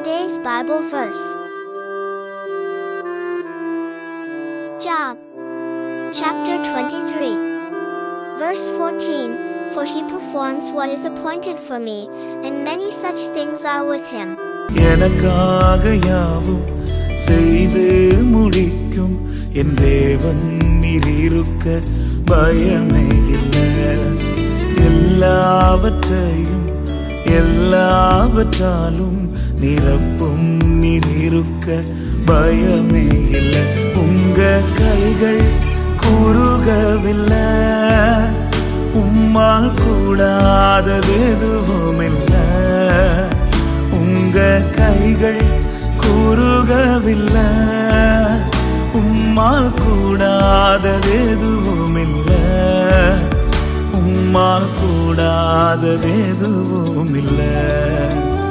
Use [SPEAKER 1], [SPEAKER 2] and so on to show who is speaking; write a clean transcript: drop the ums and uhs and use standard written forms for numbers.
[SPEAKER 1] Today's Bible verse. Job, chapter 23, verse 14, For he performs what is appointed for me, and many such things are with him.
[SPEAKER 2] எனக்காக யாவும் செய்து முடிக்கும் என் தேவன் நீர் இருக்க பயமே இல்லை. எல்லாவற்றையும் எல்லாவற்றாலும் நிரப்பும் நீர் இருக்க பயமே இல்லை. உங்க கைகள் குறுகவில்லை, உம்மால் கூடாதது எதுவும் இல்லை. உங்க கைகள் குறுகவில்லை, உம்மால் கூடாதது எதுவும் இல்லை. உம்மால் கூடாதது எதுவும் இல்லை.